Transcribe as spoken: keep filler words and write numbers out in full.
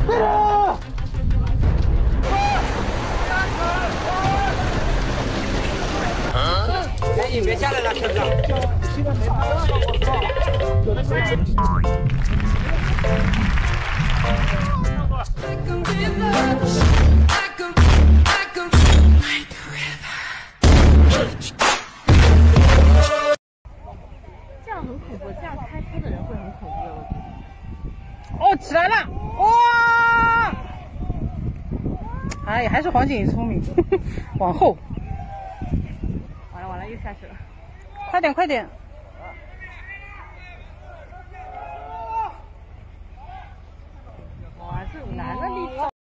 哎，你别下来了，是不是？ 这样很恐怖，这样开车的人会很恐怖，我觉得。 哦，起来了！哇！哎，还是黄景聪明，往后。 完了完了，又下去了。 快点快点！ 哇，这男的力气。